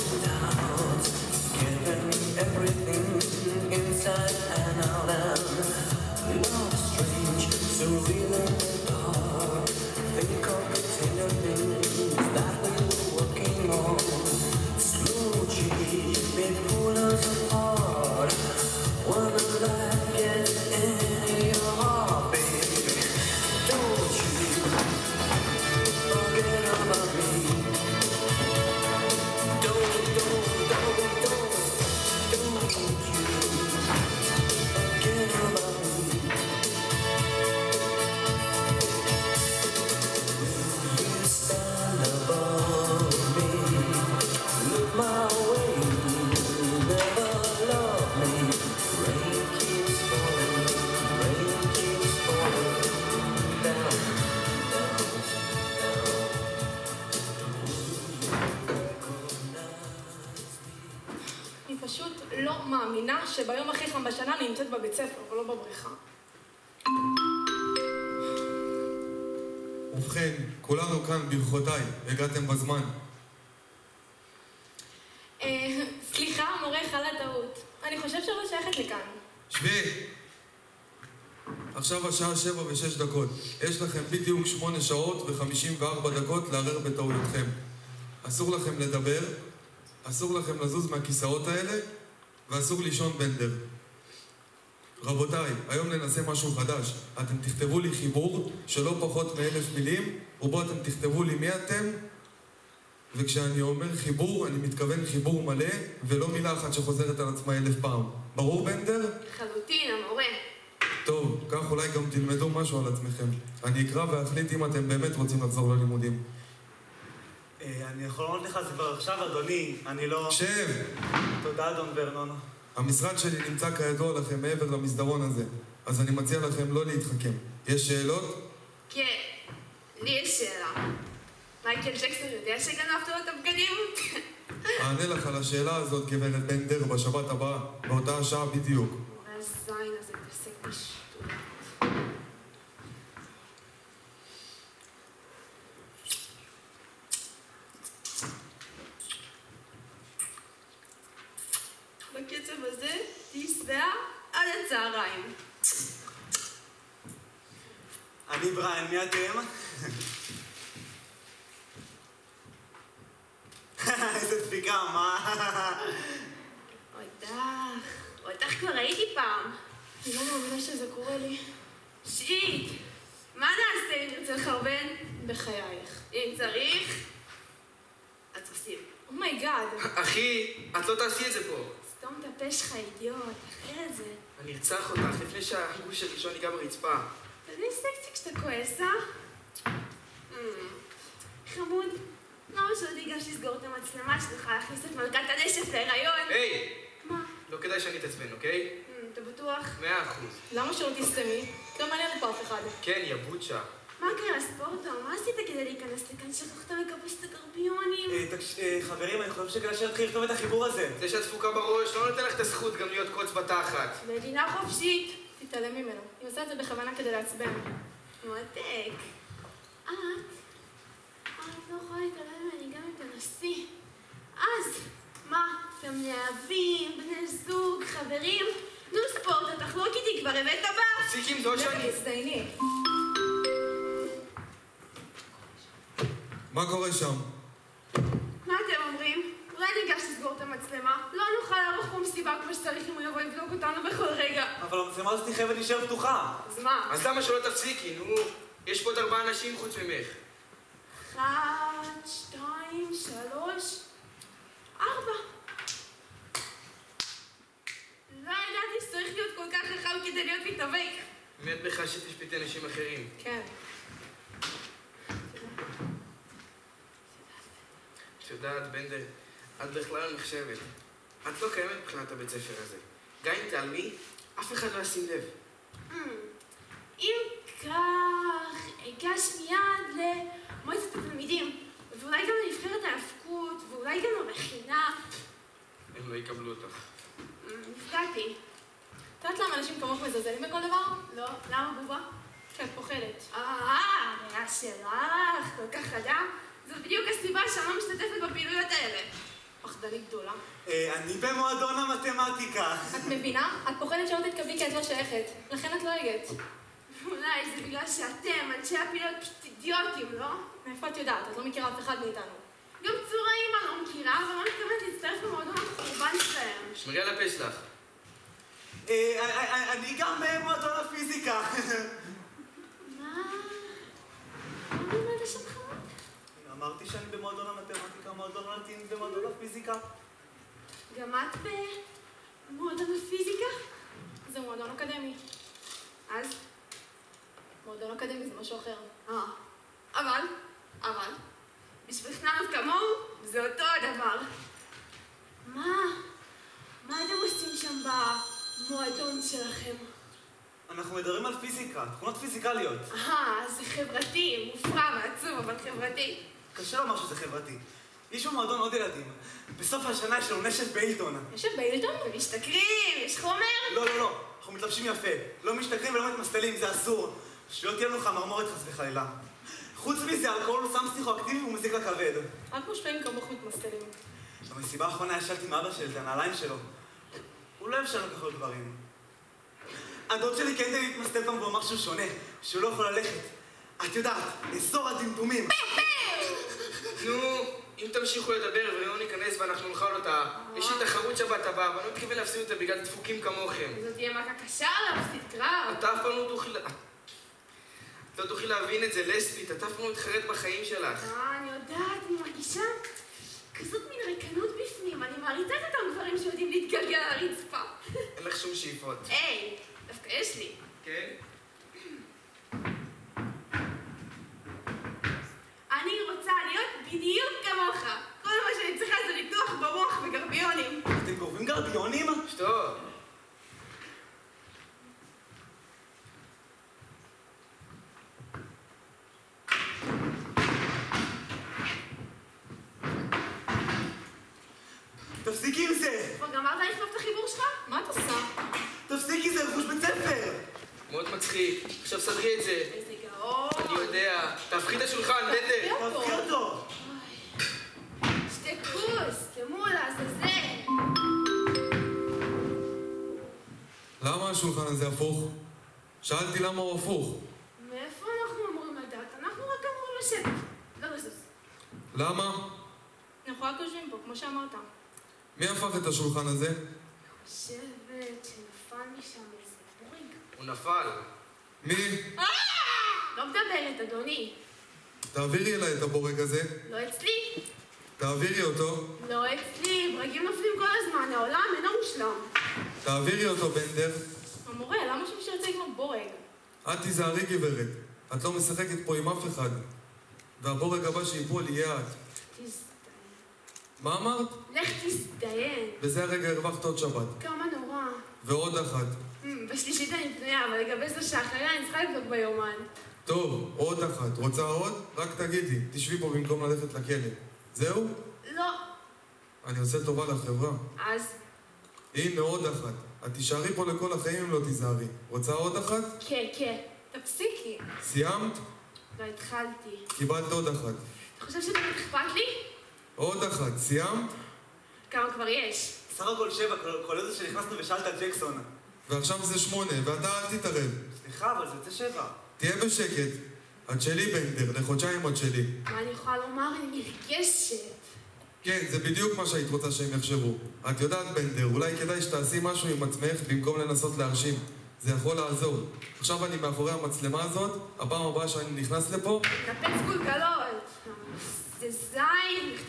doubt, given everything inside and out, and love strange, surreal and dark. Think of the tender things that we were working on. Slow change may pull us apart. When the light gets in your heart, baby, don't you forget about me. Don't you forget about me. You stand above me, look my way, never love me. Rain keeps falling down, down, אני פשוט לא מאמינה שביום הכי חם בשנה אני נמצאת בבית ספר ולא בבריכה. ובכן, כולנו כאן ברכותיי, הגעתם בזמן. סליחה, מורה, חלה טעות. אני חושב שלא שייכת לכאן. שבי! עכשיו השעה 7:06. יש לכם בדיוק 8 שעות ו54 דקות לערער בטעויותכם. אסור לכם לדבר, אסור לכם לזוז מהכיסאות האלה, ואסור לישון בנדר. רבותיי, היום ננסה משהו חדש. אתם תכתבו לי חיבור שלא פחות מ1000 מילים, ובו אתם תכתבו לי מי אתם, וכשאני אומר חיבור, אני מתכוון חיבור מלא, ולא מילה אחת שחוזרת על עצמה 1000 פעם. ברור, בנדר? חלוטין, המורה. טוב, כך אולי גם תלמדו משהו על עצמכם. אני אקרא ואחליט אם אתם באמת רוצים לחזור ללימודים. אני יכול לומר לך זה כבר עכשיו, אדוני, אני לא... שב! תודה, אדון ברנון. המשרד שלי נמצא כידוע לכם מעבר למסדרון הזה, אז אני מציע לכם לא להתחכם. יש שאלות? כן, לי יש שאלה. מייקל ג'קסון יודע שגנבת לו את הבגדים? אענה לך על השאלה הזאת, גברת בנדר, בשבת הבאה, באותה השעה בדיוק. הזין הזה מתעסק בשטויות. בקצב הזה תהי שבעה עד הצהריים. אני בריין, מי אתם? איזה דפיקה, מה? אותך כבר ראיתי פעם. אני לא מאמינה שזה קורה לי. שיט! מה נעשה אם נרצה לחרבן? בחייך. אם צריך, את עושים. אומייגאד. אחי, את לא תעשי את זה פה. סתום את הפה שלך, אידיוט. אחרי את זה. אני ארצח אותך לפני שהגוש הראשון ייגע ברצפה. אתה די סקסי כשאתה כועס, אה? חמוד, למה שלא תיגש לסגור את המצלמה שלך, להכניס את מלכת הנשף להיריון? היי! מה? לא כדאי שאני אתעצבן, אוקיי? אתה בטוח? 100%. למה שלא תסתמי? לא מעניין פה אף אחד. כן, יא בוצ'ה. מה קרה, ספורטו? מה עשית כדי להיכנס לכאן? שכחת לקפש את הקרפיונים? חברים, אני חושב שכדאי שנתחיל לכתוב את החיבור הזה. זה שאת דפוקה בראש, לא נותן לך את הזכות גם להיות קוץ בתחת. מדינה חופשית. תתעלם ממנו. היא עושה את זה בכוונה כדי לעצבן. מותק. את לא יכולה להתעלם ממני גם אם תנסי. אז, מה? אתם להבים, בני זוג, חברים? נו ספורט, תחלוק איתי, כבר הבאת בר? תפסיק עם זאת שאני... תזדייני. מה קורה שם? מה אתם אומרים? אולי ניגש לסגור את המצלמה? לא נוכל לערוך פה מסיבה כמו שצריך אם הוא יבוא לבדוק אותנו בכל רגע. אבל המצלמה הזאת חייבת להישאר פתוחה. אז מה? אז למה שלא תפסיקי? נו, יש פה עוד 4 אנשים חוץ ממך. 1, 2, 3, 4. לא ידעתי שצריך להיות כל כך חכם כדי להיות מתאבק. מי את בכלל שתשפטי אנשים אחרים? כן. את יודעת, בנדר, את בכלל לא נחשבת. את לא קיימת מבחינת הבית ספר הזה. גם אם תעלמי, אף אחד לא ישים לב. אם כך, אגש מיד למועצת התלמידים, ואולי גם לנבחרת ההפקות, ואולי גם למכינה. הם לא יקבלו אותך. נפגעתי. את יודעת למה אנשים כמוך מזלזלים בכל דבר? לא. למה בובה? כי את פוחדת. הראייה שלך, כל כך חדה. זו בדיוק הסיבה שאני לא משתתפת בפעילויות האלה. פחדנית. שאני גדולה. אני במועדון המתמטיקה. את מבינה? את פוחדת שלא תתקבלי כי את לא שייכת. לכן את לא הגעת. אולי זה בגלל שאתם, אנשי הפינות, פשוט אידיוטים, לא? מאיפה את יודעת? את לא מכירה אף אחד מאיתנו. גם צורה אימא לא מכירה, אבל לא מתכוונת להצטרף למועדון החורבן שלהם. שמרי על הפה שלך. אני גם במועדון הפיזיקה. מה? מה אומר לשמך? אמרתי שאני במועדון המתמטיקה, מועדון הלטין ומועדון הפיזיקה. גם את במועדון הפיזיקה? זה מועדון אקדמי. אז? מועדון אקדמי זה משהו אחר. אבל, בשביל חננות כמוהו, זה אותו הדבר. מה אתם עושים שם במועדון שלכם? אנחנו מדברים על פיזיקה, תכונות פיזיקליות. זה חברתי, מופרע ועצוב, אבל חברתי. קשה לומר שזה חברתי. יש במועדון עוד ילדים. בסוף השנה יש לנו נשף באילטון. יושב באילטון? משתכרים, יש חומר? לא. אנחנו מתלבשים יפה. לא משתכרים ולא מתמסטלים, זה אסור. שלא תהיה לנו חמרמורת חס וחלילה. חוץ מזה, אלכוהול הוא סם פסיכואקטיבי ומזיק לכבד. רק מושפעים כמוך מתמסטלים. במסיבה האחרונה ישבתי עם אבא שלי, זה הנעליים שלו. הוא לא אפשר לקחת דברים. הדוד שלי כן להתמסטל פעם והוא אמר שהוא שונה, שהוא לא יכול ללכת. את יודעת, לאסור הדמדומים. נו, אם תמשיכו לדבר ולא ניכנס ואנחנו נאכל אותה, יש לי תחרות שבת הבאה, ואני לא מתכוון להפסיד אותה בגלל דפוקים כמוכם. זאת תהיה מכה קשה להפסיד קרב. אתה אף פעם לא תוכלי... את לא תוכלי להבין את זה, לסבית, את אף פעם לא תחרט בחיים שלך. אני יודעת, אני מרגישה כזאת מין ריקנות בפנים. אני מעריצה את אותם גברים שיודעים להתגלגל על הרצפה. אין לך שום שאיפות. היי, דווקא יש לי. כן? אני רוצה להיות בדיוק כמוך. כל מה שאני צריכה זה ניתוח במוח וגרביונים. אתם גורבים גרביונים? שטוב. תפסיקי עם זה! כבר גמרת לכתוב את החיבור שלך? מה את עושה? תפסיקי, זה רכוש בית ספר! מאוד מצחיק. עכשיו סדרי את זה. איזה גאון. אני יודע. תהפכי את השולחן, בטח. תהפכי אותו! שתי כוס, תמול לעזאזל. למה השולחן הזה הפוך? שאלתי למה הוא הפוך. מאיפה אנחנו אמורים לדעת? אנחנו רק אמורים לשבת. לא לזוז. למה? אנחנו רק יושבים פה, כמו שאמרת. מי הפך את השולחן הזה? חושבת שנפל משם איזה בורג. הוא נפל. מי? לא מדברת, אדוני. תעבירי אליי את הבורג הזה. לא אצלי. תעבירי אותו. לא אצלי. ברגים נופלים כל הזמן. העולם אינו מושלם. תעבירי אותו, בנדר. המורה, למה שמישהו יוצא לקנות בורג? את תיזהרי, גברת. את לא משחקת פה עם אף אחד. והבורג הבא שיפול יהיה את. תזדיין. מה אמרת? לך תזדיין. בזה הרגע הרווחת עוד שבת. כמה נורא. ועוד אחת. בשלישית אני פנויה, אבל לגבי זו שאחריה אני צריכה לבדוק ביומן. טוב, עוד אחת. רוצה עוד? רק תגידי. תשבי פה במקום ללכת לכלא. זהו? לא. אני עושה טובה לחברה. אז? הנה עוד אחת. את תישארי פה לכל החיים אם לא תיזהרי. רוצה עוד אחת? כן. תפסיקי. סיימת? לא התחלתי. קיבלת עוד אחת. אתה חושב שזה אכפת לי? עוד אחת. סיימת? כמה כבר יש? סך הכל 7, כולל זה שנכנסנו ושאלת על ג'קסון. ועכשיו זה 8, ואתה אל תתערב. סליחה, אבל זה יוצא 7. תהיה בשקט. את שלי, בנדר, לחודשיים עוד שלי. מה אני יכולה לומר? אני נרגשת. כן, זה בדיוק מה שהיית רוצה שהם יחשבו. את יודעת, בנדר, אולי כדאי שתעשי משהו עם עצמך במקום לנסות להרשים. זה יכול לעזור. עכשיו אני מאחורי המצלמה הזאת, הפעם הבאה שאני נכנס לפה, נפץ גולגלות. זה זין.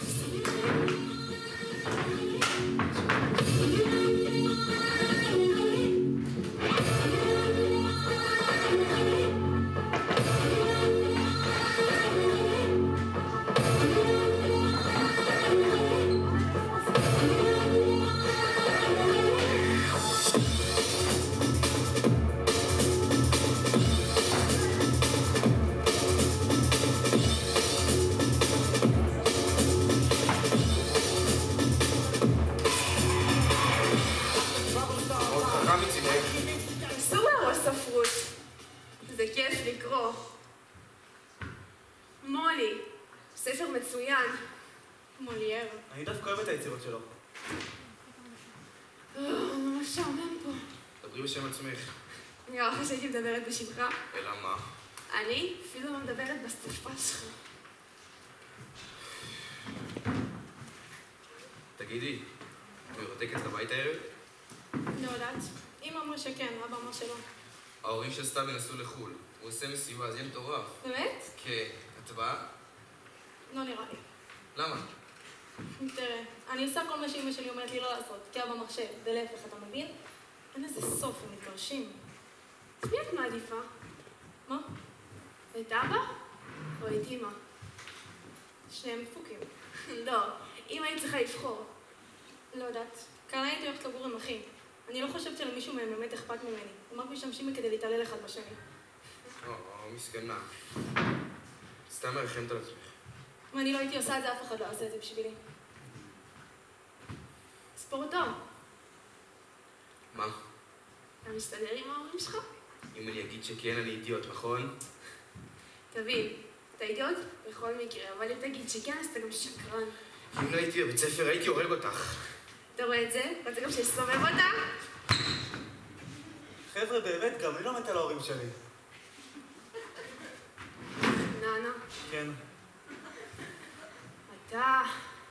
היצירות שלו. ממש שעמם פה. דברי בשם עצמך. נראה לך שהייתי מדברת בשמך? אלא מה? אני אפילו לא מדברת בשפה שלך. תגידי, את מרותקת לבית הערב? לא יודעת. אמא אמרה שכן, אבא אמר שלא. ההורים של סתיו ינסו לחו"ל. הוא עושה מסיבה, אז יהיה מטורף. באמת? כן. את באה? לא נראה לי. למה? תראה, אני עושה כל מה שאמא שלי אומרת לי לא לעשות, כי אבא מרשה, ולהפך, אתה מבין? אין איזה סוף, הם מתגרשים. אז מי את מעדיפה? מה? את אבא? או את אמא? שניהם דפוקים. לא, אמא היא צריכה לבחור. לא יודעת. כאן הייתי הולכת לגור עם אחים. אני לא חושבת שלמישהו מהם באמת אכפת ממני. הם רק משתמשים כדי להתעלל אחד בשני. מסכנה. סתם מרחמת על עצמך. אם אני לא הייתי עושה את זה, אף אחד לא עושה את זה בשבילי. ספורט טוב. מה? אתה מסתדר עם ההורים שלך? אם אני אגיד שכן, אני אידיוט, נכון? תבין, אתה אידיוט בכל מקרה, אבל אם תגיד שכן, אז אתה גם שקרן. אם לא הייתי בבית ספר, הייתי הורג אותך. אתה רואה את זה? ואתה גם שסובב אותה? חבר'ה, באמת, גם אני לא מת על ההורים שלי. נענה. כן. אתה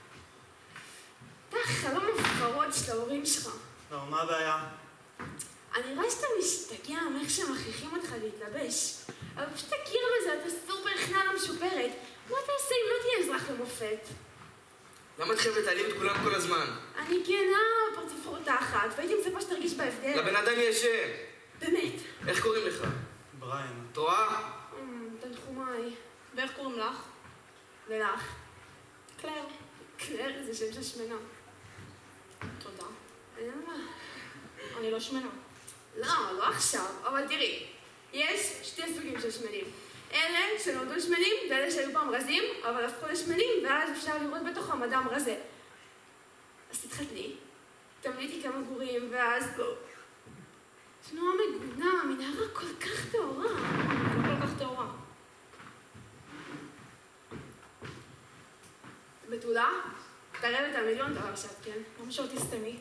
החלום המובחרות של ההורים שלך. לא, מה הבעיה? אני רואה שאתה משתגע מאיך שמכריחים אותך להתלבש. אבל פשוט תכיר בזה, אתה סופר חננה משופרת. מה אתה עושה אם לא תהיה אזרח למופת? למה את חייבת להעליב את כולם כל הזמן? אני כנה פרצוף רותחת, והייתי מצפה שתרגיש בהבדל. לבן אדם יש שם. באמת. איך קוראים לך? בריין. את רואה? תנחומיי. ואיך קוראים לך? ולך? קלר. קלר זה שם של שמנה. תודה. למה? אני לא שמנה. לא עכשיו, אבל תראי. יש שתי סוגים של שמנים. אלה שנולדו שמנים ואלה שהיו פעם רזים, אבל הפכו לשמנים, ואז אפשר לראות בתוכם אדם רזה. אז תתחתני, תמליטי כמה גורים, ואז בואו. תנועה מגונה, מנהרה כל כך טהורה. לא כל כך טהורה. בתולה? תראה את המיליון דבר שאת, כן? למה שלא תסתמי?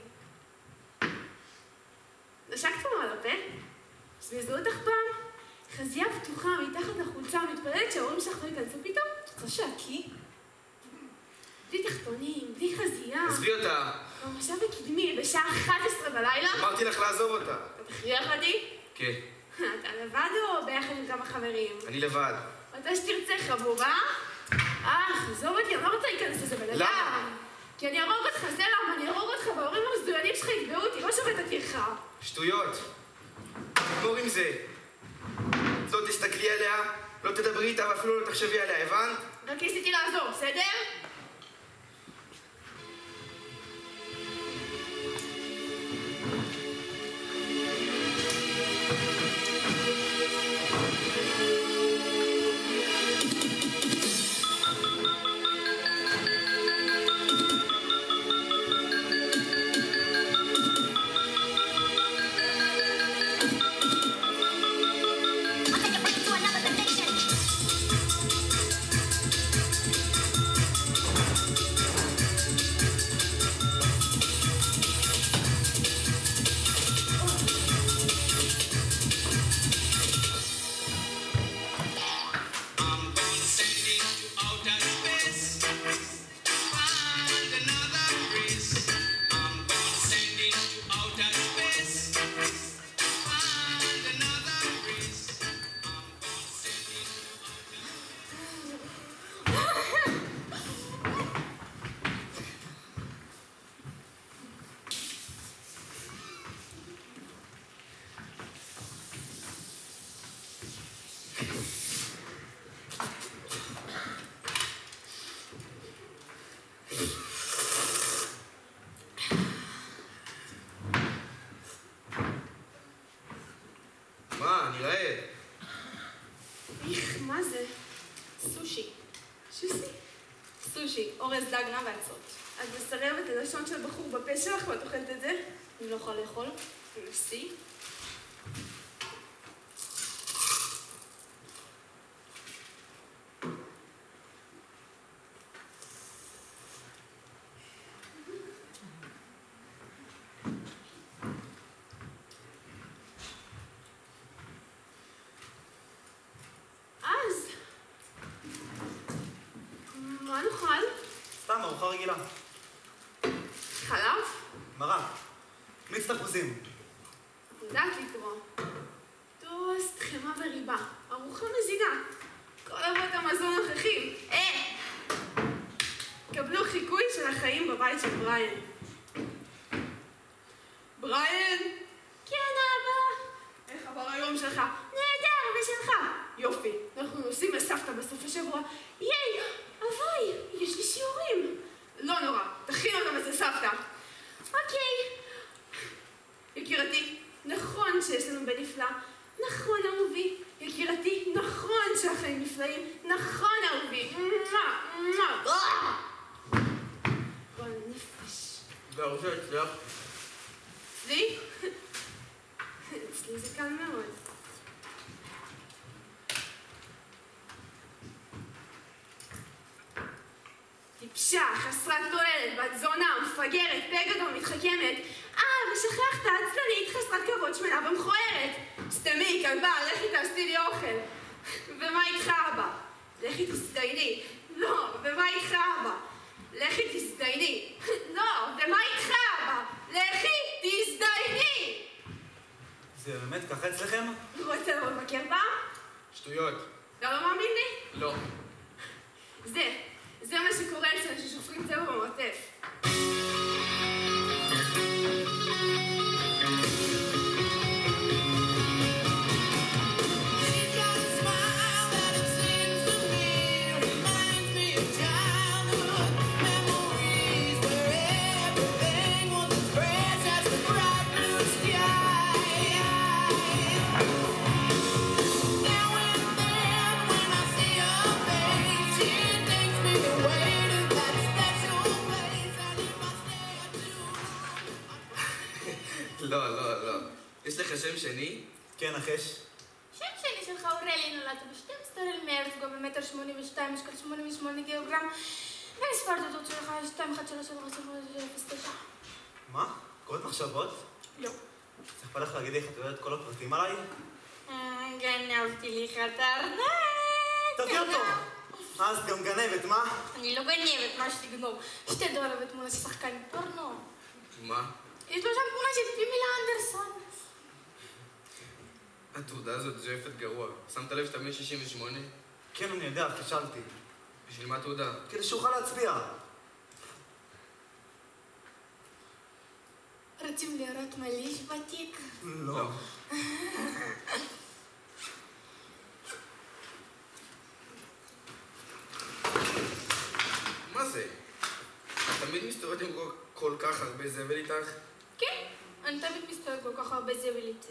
נשקת לו על הפה? זביזו אותך פעם? חזייה פתוחה מתחת לחולצה מתפללת שההורים שלך לא ייכנסו פתאום? רוצה שעקי? בלי תחתונים, בלי חזייה. עזבי אותה. במושב הקדמי בשעה 11 בלילה? אמרתי לך לעזוב אותה. אתה תכריח אותי? כן. אתה לבד או ביחד עם כמה חברים? אני לבד. מתי שתרצה חבובה? עזוב אותי, אני לא רוצה להיכנס לזה בלגן. למה? כי אני ארוג אותך, זה למה, אני ארוג אותך, וההורים המזוינים שלך יתבעו אותי, לא שווה את הטרחה. שטויות. תגמור עם זה. לא תסתכלי עליה, לא תדברי איתה ואפילו לא תחשבי עליה, הבנת? רק ניסיתי לעזור, בסדר? מה? אני רעב. איך, מה זה? סושי. שוסי? סושי, אורז דג רם ואצות. את מסרבת ללשון של בחור בפה שלך ואת אוכלת את זה? אני לא יכולה לאכול. נוסי. ארוחה רגילה. חלב? מרק. מיץ תפוזים. יודעת לקרוא. טוסט, חמה וריבה. ארוחה מזינה. כל אבות המזון נוכחים. קבלו חיקוי של החיים בבית של בריאן. בריאן! כן, אבא! איך עבר היום שלך? נהדר, ושלך? יופי, אנחנו נוסעים לסבתא בסוף השבוע. ייי, אבוי, יש לי שיעורים. לא נורא, תכין אותם אצל סבתא. אוקיי. יקירתי, נכון שיש לנו בן נפלא. נכון, אהובי. יקירתי, נכון שהחיים נפלאים. נכון, אהובי. גועל נפש. והראשה אצלך? אצלי? אצלי זה קל מאוד. טיפשה, חסרת תועלת, בת זונה, מפגרת, פה גדול, מתחכמת. ושכחת, עצלנית, חסרת כבוד, שמנה ומכוערת. סתמי, כלבה, לכי תעשי לי אוכל. ומה איתך, אבא? לכי תסתייני. לא, ומה איתך, אבא? לכי תסתייני. לא, ומה איתך, אבא? לכי תסתייני. זה באמת ככה אצלכם? רוצה לבוא לבקר פעם? שטויות. אתה לא מאמין לי? לא. זה מה שקורה אצלנו ששופכים צבע במרתף. לא. יש לך שם שני? כן, נחש. שם שלי שלך אורלי, נולדת ב-12 למרץ, גובה 1.82 מטר, משקל 88 קילוגרם, ומספר תעודות שלך 213309. מה? קוראת מחשבות? לא. צריך לך להגיד איך את יודעת את כל הפרטים עליי? גנבתי לי את הארנק. תביא אותו! אז גם גנבת, מה? אני לא גנבת, מה שתגנוב. $2 ותמונה של שחקן פורנו. מה? יש לו שם תמונה של פימילה אנדרסון. התעודה הזאת ז'פת גרוע. שמת לב שאתה 168? כן, אני יודע, פישלתי. בשביל מה תעודה? כדי שאוכל להצביע. רוצים לראות מליש בתיק? לא. מה זה? תמיד מסתובבת עם כל כך הרבה זבל איתך? כן, אני תמיד מסתובב כל כך הרבה זבל איתי.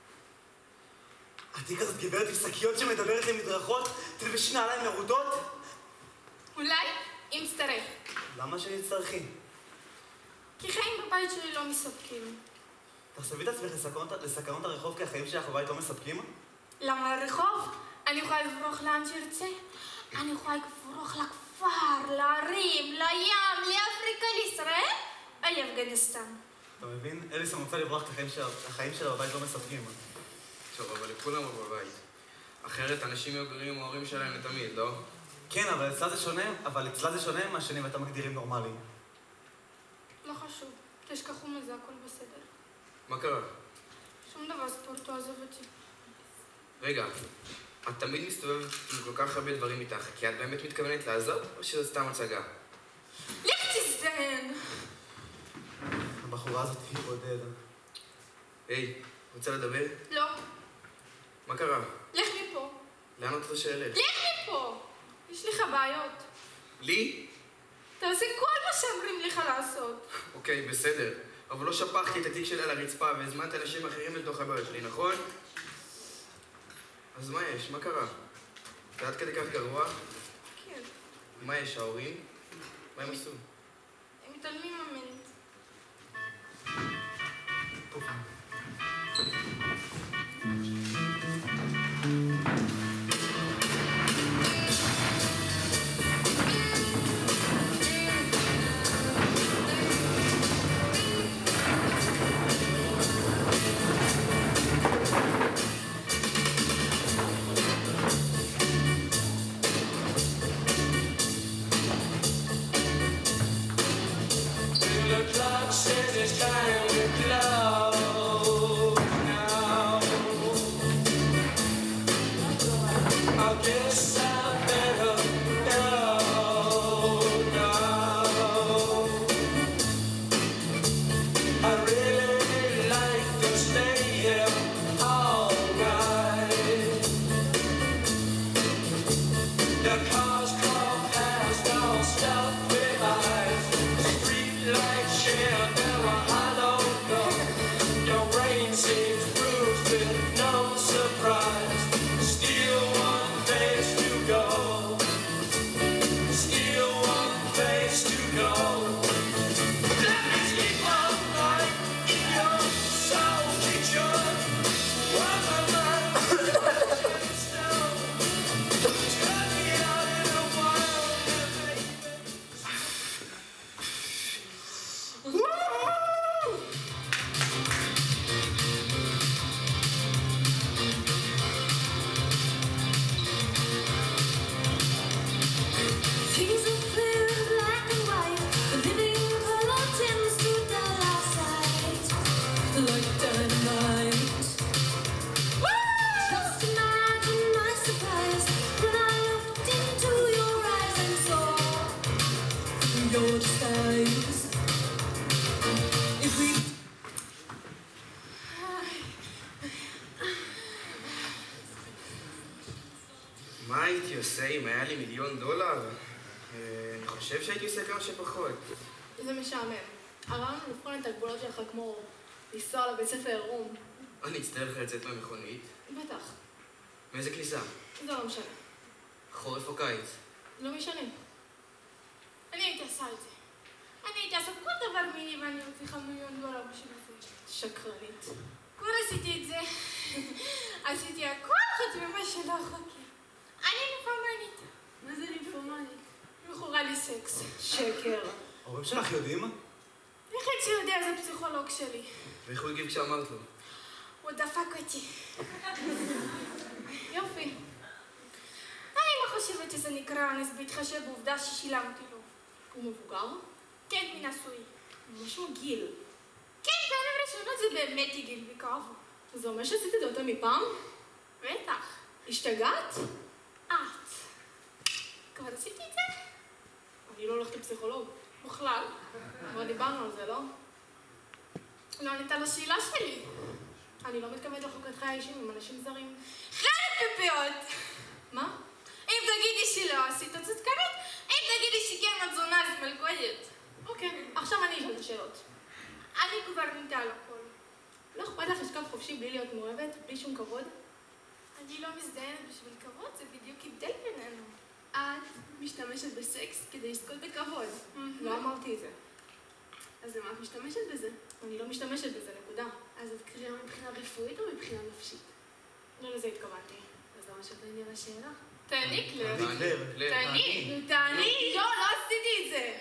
את כזאת גברת עם שקיות שמדברת למדרכות, תלבשי נעליים מרוטות? אולי, אם תצטרך. למה שתצטרכי? כי חיים בבית שלי לא מספקים. תחשבי את עצמך לסכנות הרחוב כי החיים שלך בבית לא מספקים? למה הרחוב? אני יכולה לברוח לאן שארצה. אני יכולה לברוח לכפר, לערים, לים, לאפריקה, לישראל, או לאפגניסטן. אתה מבין? אליסון רוצה לברוח כי החיים שלה בבית לא מספקים. טוב, אבל לכולם בבית. אחרת אנשים יוגרים עם ההורים שלהם לתמיד, לא? כן, אבל אצלה זה שונה מהשני ואתה מגדירים נורמלי. לא חשוב, תשכחו מזה, הכל בסדר. מה קרה? שום דבר, ספורט, לא עזוב אותי. רגע, את תמיד מסתובבת עם כל כך הרבה דברים איתך, כי את באמת מתכוונת לעזוב, או שזו סתם הצגה? לך תזדיין! הבחורה הזאת היא בודדה. היי, רוצה לדבר? לא, מה קרה? לך מפה. לאן את רוצה שאלך? לך מפה! יש לך בעיות. לי? תעשה כל מה שאומרים לך לעשות. אוקיי, בסדר. אבל לא שפכתי את התיק שלי על הרצפה והזמנת אנשים אחרים לתוך הבעיות שלי, נכון? אז מה יש? מה קרה? זה עד כדי כך גרוע? כן, מה יש, ההורים? מה הם עשו? הם מתעלמים ממני. it's time to close now. I guess I better go now. I really like to stay here all night. The cars come past, don't stop with eyes. Street lights share, there are hollow gum. Your brain seems bruised with no surprise. Still one place to go. Still one place to go. Let me sleep all night in your soul kitchen. While my mind is stone. Turn me out in a wild baby. Things are clear in black and white. The living color tends to dull our sight like dynamite. Just imagine my surprise when I looked into your eyes and saw your disguise. If we מה הייתי עושה אם היה לי $1,000,000? אני חושב שהייתי עושה כמה שפחות. זה משעמם. הרעיון הוא לבחון את הגבולות שלך כמו לנסוע לבית ספר עירום. אני אצטרך לך לצאת מהמכונית. בטח. מאיזה כניסה? זה לא משנה. חורף או קיץ? לא משנה. אני הייתי עושה את זה. אני הייתי עושה כל דבר מיני ואני מצליחה $1,000,000 בשביל זה. שקרנית. כבר עשיתי את זה. עשיתי הכל חוץ ממה שלא חוקי. אני לימפומנית. מה זה לימפומנית? מכורה לי סקס. שקר. ההורים שלך יודעים? איך הייתי יודע? זה פסיכולוג שלי. ואיך הוא הגיב כשאמרת לו? הוא דפק אותי. יופי. אני לא חושבת שזה נקרא אונס בהתחשב בעובדה ששילמתי לו. הוא מבוגר? כן, מנשוי. משהו גיל. כן, פעמים ראשונות זה באמת הגיל בקרוב. זה אומר שעשית את זה יותר מפעם? בטח. השתגעת? את. כבר עשיתי את זה? אני לא הולכת לפסיכולוג. בכלל. כבר דיברנו על זה, לא? לא ענית לשאלה שלי. אני לא מתכוונת לחוקת חיי אישים עם אנשים זרים. חלק פפיות! מה? אם תגידי שלא עשית צדקנית, אם תגידי שכן את זונה אז מלכודת. אוקיי, עכשיו אני אשאל את השאלות. אני כבר ענתה על הכל. לא אכפת לך לשכב חופשי בלי להיות מאוהבת, בלי שום כבוד? אני לא מזדיינת בשביל כבוד, זה בדיוק הבדל בינינו. את משתמשת בסקס כדי לזכות בכבוד. לא אמרתי את זה. אז למה את משתמשת בזה? אני לא משתמשת בזה, נקודה. אז את קריאה מבחינה רפואית או מבחינה נפשית? לא לזה התכוונתי. אז למה שאת תעני על השאלה? תעני, קלר. תעני. תעני. לא, לא עשיתי את זה.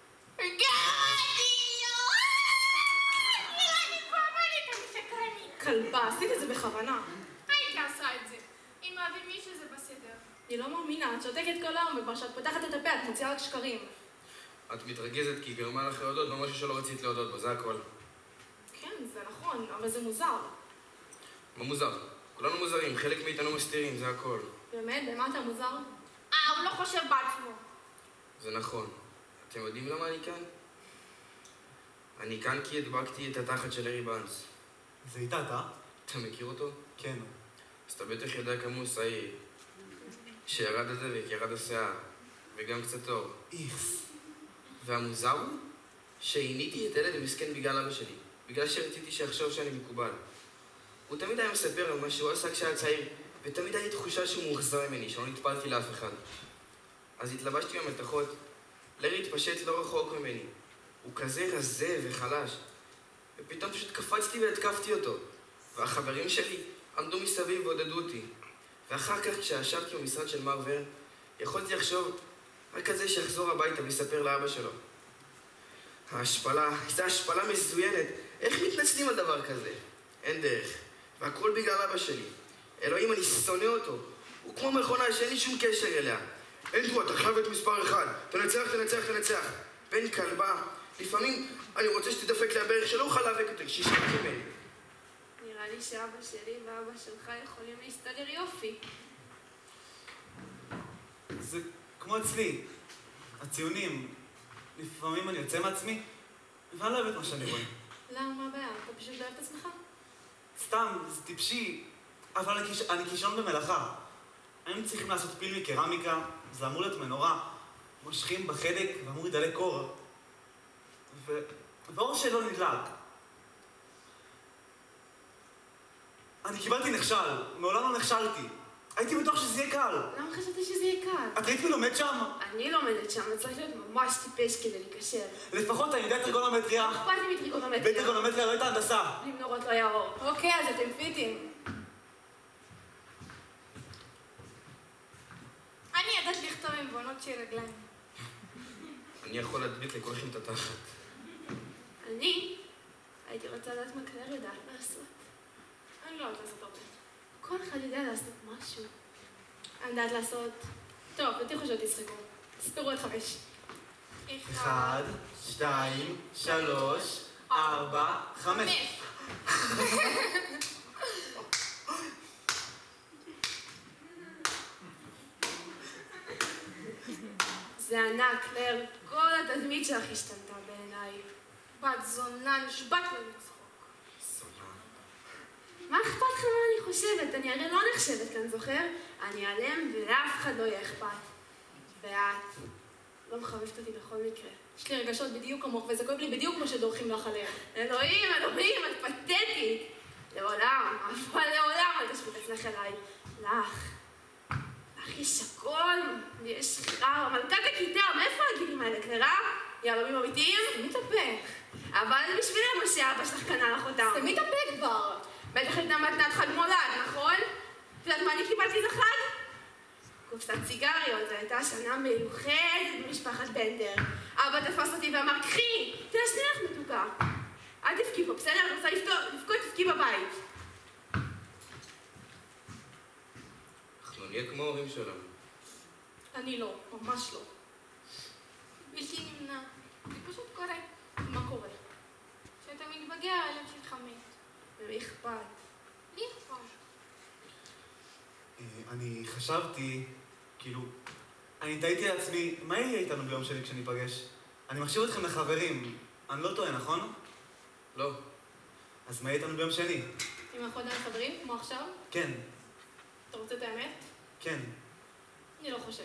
כלבה, עשיתי את זה בכוונה. הייתי עושה את זה. אם אוהבים מישהו זה בסדר. אני לא מאמינה, את שותקת כל היום, וכבר שאת פותחת את הפה, את מוציאה רק שקרים. את מתרגזת כי היא גרמה לך להודות במשהו שלא רצית להודות בו, זה הכל. כן, זה נכון, אבל זה מוזר. מה מוזר? כולנו מוזרים, חלק מאיתנו מסתירים, זה הכל. באמת? במה אתה מוזר? הוא לא חושב בעצמו. זה נכון. אתם יודעים למה אני כאן? אני כאן כי הדבקתי את התחת של לארי בנס. זה איתה, אתה מכיר אותו? כן. אז אתה בטח יודע כמה הוא שעיר. שירד הדבק, ירד השיער, וגם קצת אור. איכס. והמוזר הוא שעיניתי את ילד מסכן בגלל אבא שלי, בגלל שרציתי שיחשוב שאני מקובל. הוא תמיד היה מספר על מה שהוא עשה כשהיה צעיר, ותמיד היה לי תחושה שהוא מאוכזר ממני, שלא נטפלתי לאף אחד. אז התלבשתי במתחות, לארי התפשט לא רחוק ממני. הוא כזה רזה וחלש, ופתאום פשוט קפצתי והתקפתי אותו, והחברים שלי עמדו מסביב ועודדו אותי. ואחר כך כשישבתי במשרד של מר ורן, יכולתי לחשוב רק על זה שיחזור הביתה ויספר לאבא שלו. ההשפלה, זו השפלה מזוינת. איך מתנצלים על דבר כזה? אין דרך. והכל בגלל אבא שלי. אלוהים, אני שונא אותו. הוא כמו מכונה שאין לי שום קשר אליה. אנדרו, אתה חייב את מספר 1. תנצח, תנצח, תנצח. בן כלבה. לפעמים אני רוצה שתדפק לי הברך אומר שלא אוכל להיאבק יותר, שישכח ממני. נראה לי שאבא שלי ואבא שלך יכולים להסתדר יופי. זה כמו אצלי. הציונים, לפעמים אני יוצא מעצמי, ואני לא אוהב את מה שאני רואה. למה, מה הבעיה? אתה פשוט לא אוהב את עצמך? סתם, זה טיפשי, אבל אני כישרון במלאכה. היינו צריכים לעשות פיל מקרמיקה, זה אמור להיות מנורה. מושכים בחלק ואמור לדלק אור. והאור שלו נדלק. אני קיבלתי נכשל, מעולם לא נכשלתי. הייתי בטוח שזה יהיה קל. למה חשבת שזה יהיה קל? את ראית מי לומד שם? אני לומדת שם, צריך להיות ממש טיפש כדי להיקשר. לפחות אני יודע טריגונומטריה. לא אכפת לי מטריגונומטריה. בטריגונומטריה לא הייתה הנדסה. עם נורות לא היה אור. אוקיי, אז אתם פיטים. אני ידעת לכתוב עם בונות של רגליים. אני יכול להדביק לכולכם את התחת. אני הייתי רוצה לדעת מה קלר יודעת לעשות. אני לא יודעת לעשות הרבה. כל אחד יודע לעשות משהו. אני יודעת לעשות... טוב, תתיחו שלא תשחקו. ספרו עד 5. 1, 2, 3, 4, 5. זה ענק, קלר. כל התדמית שלך השתנתה בעיניי. בת זונה, נשבעת לו לצחוק. מה אכפת לך מה אני חושבת? אני הרי לא נחשבת כאן, זוכר? אני אעלם ולאף אחד לא יהיה אכפת. ואת לא מחבבת אותי בכל מקרה. יש לי רגשות בדיוק כמוך, וזה כואב לי בדיוק כמו שדורכים לך עליהם. אלוהים, אלוהים, את פתטית. לעולם, אבל לעולם אל תשפוט עצמך אליי. לך יש הכל, יש חרא, מלכת הכיתה, מאיפה הגילים האלה, קלרה? יהלומים אמיתיים? סתמי את הפה. אבל בשבילם מה שאבא שלך קנה לך אותם. סתמי את הפה כבר. בטח הייתה מתנת חג מולד, נכון? את יודעת מה אני קיבלתי לחג? קופסת סיגריות, זו הייתה שנה מיוחדת במשפחת בנדר. אבא תפס אותי ואמר, קחי, תעשני לך מתוקה. אל תבכי פה, בסדר? אני רוצה לבכות, תבכי בבית. אנחנו נהיה כמו ההורים שלנו. אני לא, ממש לא. בלתי נמנע. זה פשוט קורה. מה קורה? כשאתה מתבגר, הלב שלך מת. ומי אכפת? לי אכפת. אני חשבתי, כאילו, אני תהיתי לעצמי, מה יהיה איתנו ביום שני כשניפגש? אני מחשיב אתכם לחברים. אני לא טועה, נכון? לא. אז מה יהיה איתנו ביום שני? אם אנחנו עדיין חברים, כמו עכשיו? כן, אתה רוצה את האמת? כן. אני לא חושבת.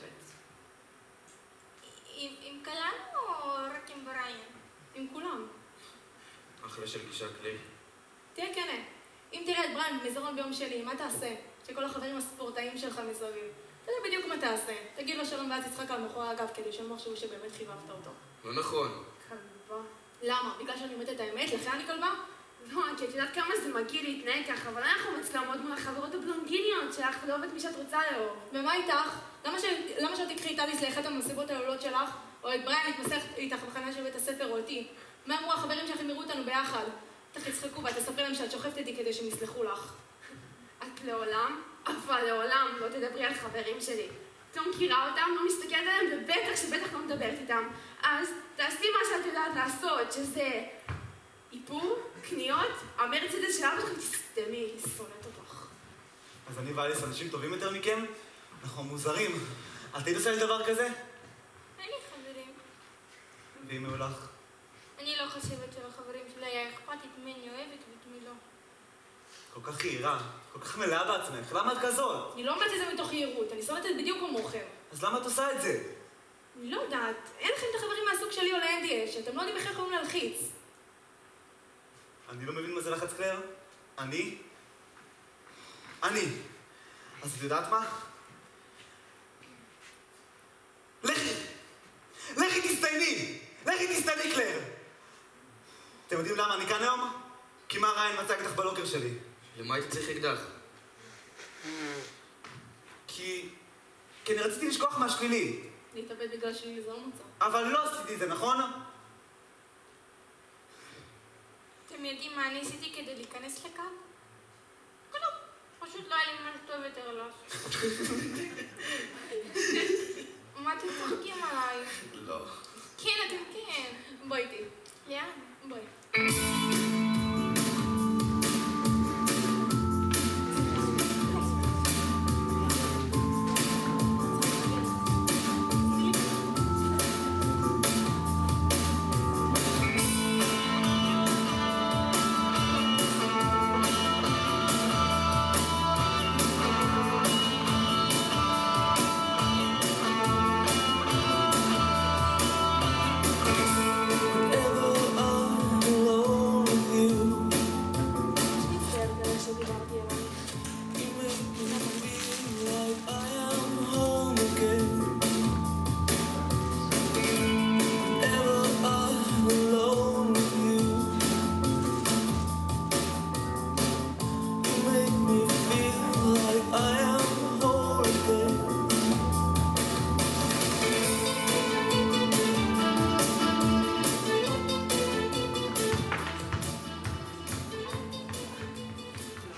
עם כולנו או רק עם בריין? עם כולם. אחלה של גישה קליר. תהיה כנה. אם תראה את בריין במסדרון ביום שני, מה תעשה? שכל החברים הספורטאים שלך מסביב. אתה יודע בדיוק מה תעשה. תגיד לו שלום ואז תצחק על מאחורי הגב כדי שהם יחשבו שבאמת חיבבת אותו. לא נכון. כלבה. למה? בגלל שאני אומרת את האמת? לכן אני כלבה? לא, כי את יודעת כמה זה מגעיל להתנהג ככה, אבל אנחנו מצלמות מול החברות הבלונדיניות שלך ולאהוב את מי שאת רוצה לאהוב. ומה איתך? למה שלא תקחי את אליס לאחת המסיבות העולות שלך? או את בריין להתמסך איתך בחנה של בית הספר או אותי? מה אמרו החברים שלך אם יראו אותנו ביחד? בטח יצחקו ואת תספרי להם שאת שוכבת איתי כדי שהם יסלחו לך. את לעולם, אבל לעולם לא תדברי על חברים שלי. את לא מכירה אותם, לא מסתכלת עליהם, ובטח לא מדברת איתם. אז תעשי מה שאת יודעת לעשות, שזה איפור, קניות, המרצדס של אבא שלך, תסתמי, היא שונאת אותך. אז אני ואליס אנשים טובים יותר מכם? אנחנו מוזרים. את היית עושה לי דבר כזה? אין לי חברים. ואם היו לך? אני לא חושבת שלחברים שלי היה אכפתית מי אני אוהבת ואת מי לא. כל כך יעירה, כל כך מלאה בעצמך, למה את כזאת? אני לא אומרת את זה מתוך יהירות, אני שונאת את זה בדיוק כמוכם. אז למה את עושה את זה? אני לא יודעת, אין לכם את החברים מהסוג שלי או לאנדי יש, אתם לא יודעים איך יכולים להלחיץ. אני לא מבין מה זה לחץ קלר. אני. אז את יודעת מה? לכי תסתייני קלר! אתם יודעים למה אני כאן היום? כי מה ריין מצא אקדח בלוקר שלי. למה היית צריך אקדח? כי אני רציתי לשכוח מהשלילי. להתאבד בגלל שלי זה לא מוצא. אבל לא עשיתי את זה, נכון? אתם יודעים מה אני עשיתי כדי להיכנס לקו? כלום. פשוט לא היה לי מה טוב יותר לעשות. מה אתם צוחקים עליי? לא. כן, אתם כן. בואי איתי. לאן? בואי.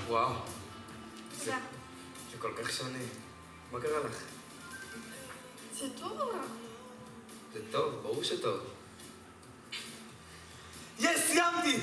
וואו, תודה. זה כל כך שונה. מה קרה לך? זה טוב או רע? זה טוב, ברור שטוב. יש, סיימתי!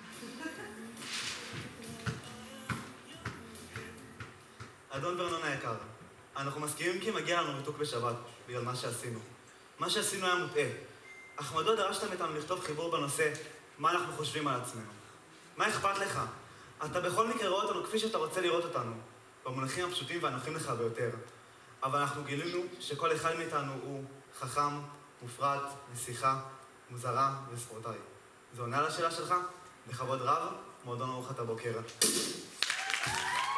אדון ורנון היקר, אנחנו מסכימים כי מגיע לנו ריתוק בשבת, בגלל מה שעשינו. מה שעשינו היה מוטעה. אך מדוע דרשתם איתנו לכתוב חיבור בנושא מה אנחנו חושבים על עצמנו? מה אכפת לך? אתה בכל מקרה רואה אותנו כפי שאתה רוצה לראות אותנו, במונחים הפשוטים והנוחים לך ביותר. אבל אנחנו גילינו שכל אחד מאיתנו הוא חכם, מופרט, נסיכה, מוזרה וספורטאי. זה עונה על השאלה שלך? בכבוד רב, מועדון ארוחת הבוקר.